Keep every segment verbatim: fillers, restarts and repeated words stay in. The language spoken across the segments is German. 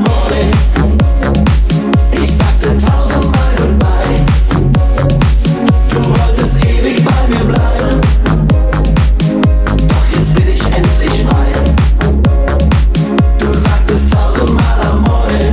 Amore. Ich sagte tausendmal Goodbye. Du wolltest ewig bei mir bleiben, doch jetzt bin ich endlich frei. Du sagtest tausendmal Amore.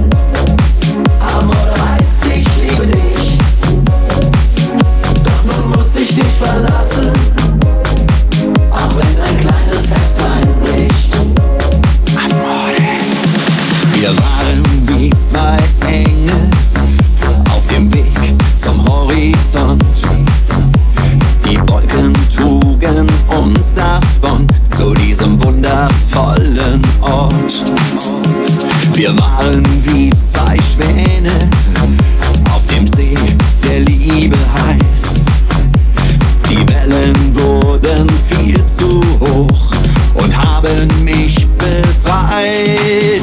Amore heißt, ich liebe dich, doch nun muss ich dich verlassen, auch wenn ein kleines Herz einbricht. Amore. Wir waren wie zwei Engel auf dem Weg zum Horizont. Die Wolken trugen uns davon zu diesem wundervollen Ort. Wir waren wie zwei Schwäne auf dem See, der Liebe heißt. Die Wellen wurden viel zu hoch und haben mich befreit.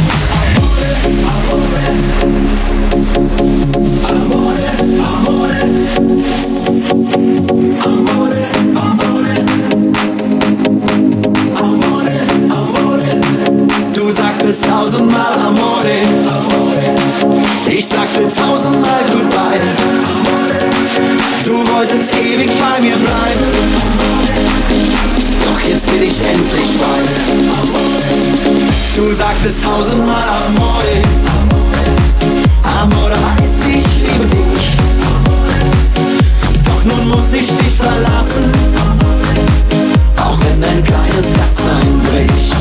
Du sagtest tausendmal Amore. Ich sagte tausendmal Goodbye. Du wolltest ewig bei mir bleiben, doch jetzt bin ich endlich frei. Du sagtest tausendmal Amore. Amore heißt, ich liebe dich, doch nun muss ich dich verlassen, auch wenn dein kleines Herz einbricht.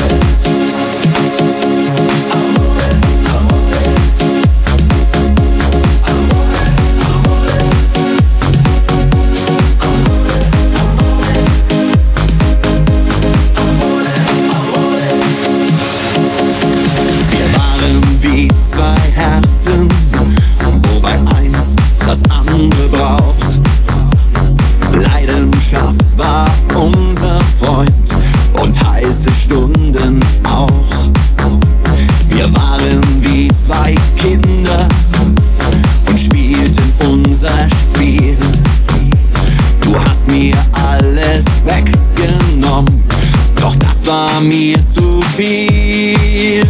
Wobei eins das andere braucht. Leidenschaft war unser Freund und heiße Stunden auch. Wir waren wie zwei Kinder und spielten unser Spiel. Du hast mir alles weggenommen, doch das war mir zu viel.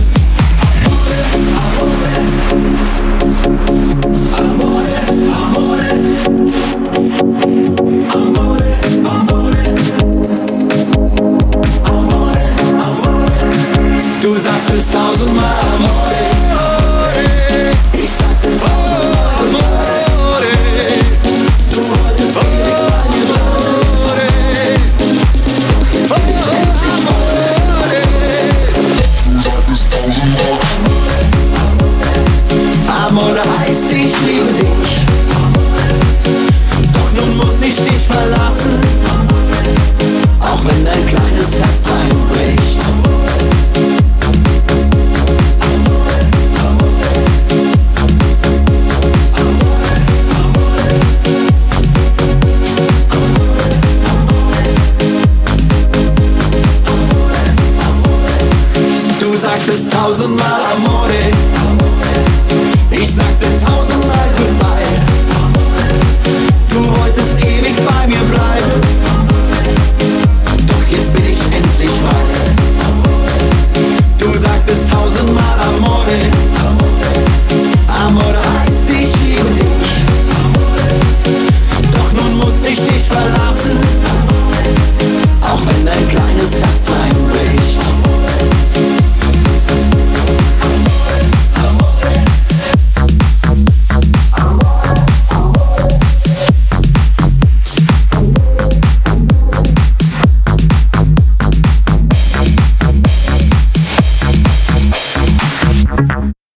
Du sagtest tausendmal Amore. Ich sagte tausendmal Amore. Du wolltest ewig bei mir bleiben, doch jetzt bin ich endlich frei. Du sagtest tausendmal Amore heißt, ich liebe dich, doch nun muss ich dich verlassen, auch wenn dein kleines Herz einbricht. Du sagtest tausendmal Amore. Ich sagte tausendmal Goodbye.